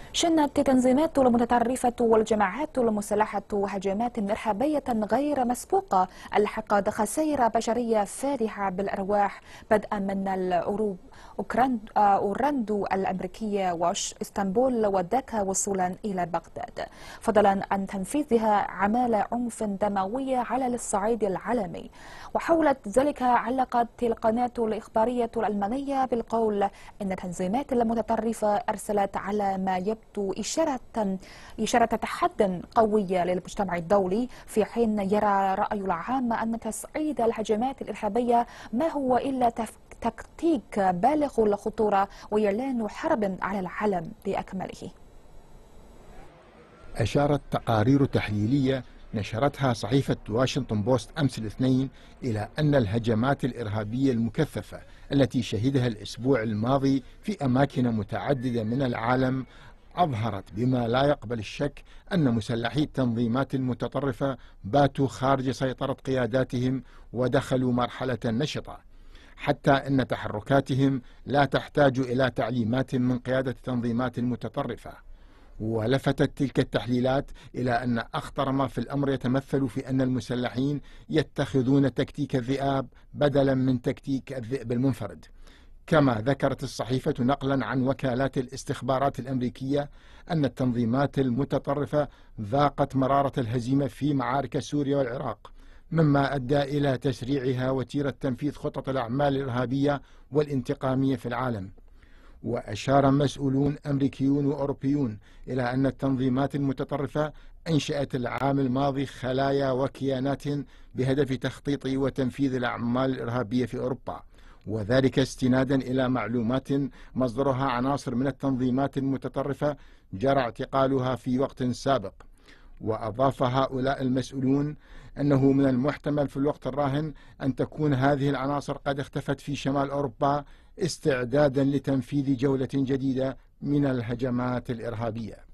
شنت التنظيمات المتطرفة والجماعات المسلحة هجمات إرهابية غير مسبوقة ألحقت خسائر بشرية فادحة بالأرواح بدءا من العروب أوراندو الأمريكية واسطنبول وداكا وصولا إلى بغداد، فضلا عن تنفيذها أعمال عنف دموية على الصعيد العالمي. وحولت ذلك علقت القناة الإخبارية الألمانية بالقول إن التنظيمات المتطرفة أرسلت على ما يبدو إشارة تحد قوية للمجتمع الدولي، في حين يرى الرأي العام أن تصعيد الهجمات الإرهابية ما هو إلا تكتيك بالغ الخطورة وإعلان حرب على العالم بأكمله. أشارت تقارير تحليلية نشرتها صحيفة واشنطن بوست أمس الاثنين إلى أن الهجمات الإرهابية المكثفة التي شهدها الأسبوع الماضي في أماكن متعددة من العالم أظهرت بما لا يقبل الشك أن مسلحي التنظيمات المتطرفة باتوا خارج سيطرة قياداتهم ودخلوا مرحلة نشطة، حتى أن تحركاتهم لا تحتاج إلى تعليمات من قيادة التنظيمات المتطرفة. ولفتت تلك التحليلات إلى أن أخطر ما في الأمر يتمثل في أن المسلحين يتخذون تكتيك الذئاب بدلا من تكتيك الذئب المنفرد. كما ذكرت الصحيفة نقلا عن وكالات الاستخبارات الأمريكية أن التنظيمات المتطرفة ذاقت مرارة الهزيمة في معارك سوريا والعراق، مما أدى إلى تسريعها وتيرة تنفيذ خطط الأعمال الإرهابية والانتقامية في العالم. وأشار مسؤولون أمريكيون وأوروبيون إلى أن التنظيمات المتطرفة أنشأت العام الماضي خلايا وكيانات بهدف تخطيط وتنفيذ الأعمال الإرهابية في أوروبا، وذلك استنادا إلى معلومات مصدرها عناصر من التنظيمات المتطرفة جرى اعتقالها في وقت سابق. وأضاف هؤلاء المسؤولون أنه من المحتمل في الوقت الراهن أن تكون هذه العناصر قد اختفت في شمال أوروبا استعدادا لتنفيذ جولة جديدة من الهجمات الإرهابية.